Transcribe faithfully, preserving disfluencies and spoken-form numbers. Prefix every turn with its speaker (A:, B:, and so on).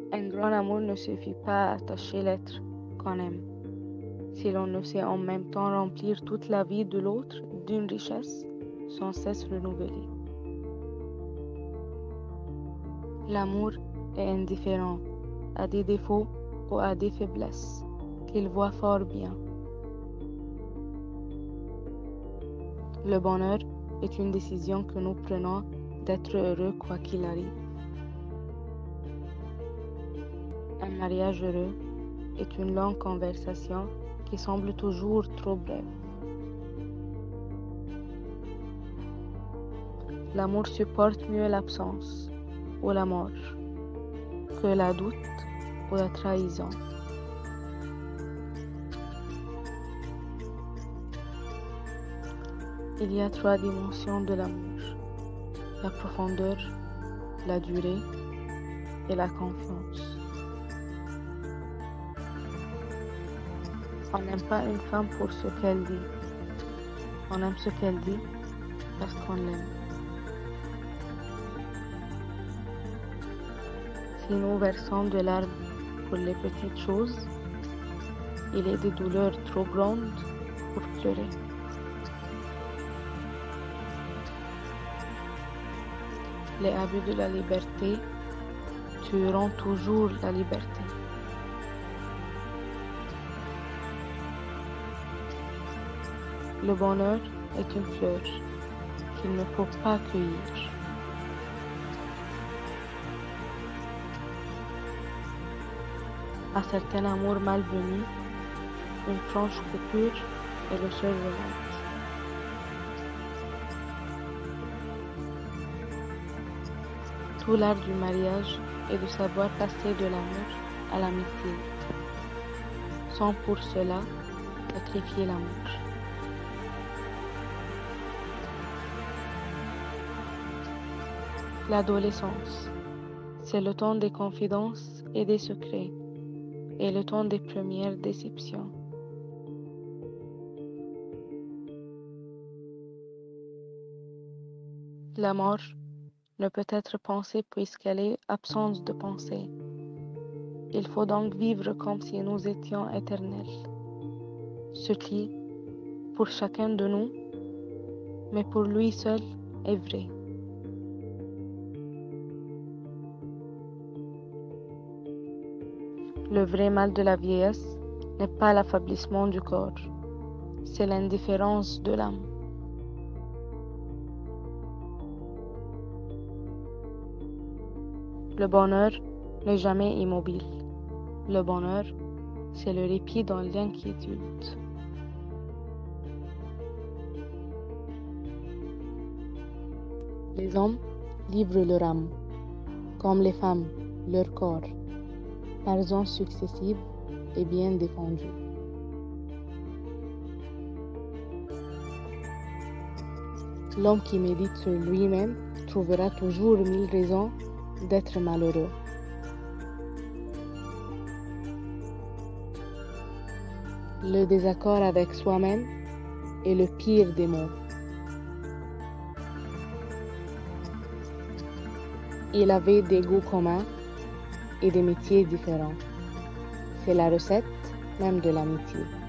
A: Un grand amour ne suffit pas à attacher l'être qu'on aime. Si l'on ne sait en même temps remplir toute la vie de l'autre d'une richesse sans cesse renouvelée. L'amour est indifférent à des défauts ou à des faiblesses qu'il voit fort bien. Le bonheur est une décision que nous prenons d'être heureux quoi qu'il arrive. Un mariage heureux est une longue conversation qui semble toujours trop brève. L'amour supporte mieux l'absence ou la mort que la doute ou la trahison. Il y a trois dimensions de l'amour: la profondeur, la durée et la confiance. On n'aime pas une femme pour ce qu'elle dit. On aime ce qu'elle dit parce qu'on l'aime. Si nous versons de larmes pour les petites choses, il est des douleurs trop grandes pour pleurer. Les abus de la liberté tueront toujours la liberté. Le bonheur est une fleur qu'il ne faut pas cueillir. À certains amours malvenus, une franche coupure est le seul remède. Tout l'art du mariage est de savoir passer de l'amour à l'amitié, sans pour cela sacrifier l'amour. L'adolescence, c'est le temps des confidences et des secrets, et le temps des premières déceptions. La mort ne peut être pensée puisqu'elle est absence de pensée. Il faut donc vivre comme si nous étions éternels. Ce qui, pour chacun de nous, mais pour lui seul, est vrai. Le vrai mal de la vieillesse n'est pas l'affaiblissement du corps, c'est l'indifférence de l'âme. Le bonheur n'est jamais immobile. Le bonheur, c'est le répit dans l'inquiétude. Les hommes livrent leur âme, comme les femmes leur corps, par zones successives et bien défendues. L'homme qui médite sur lui-même trouvera toujours mille raisons d'être malheureux. Le désaccord avec soi-même est le pire des maux. Il avait des goûts communs et des métiers différents. C'est la recette même de l'amitié.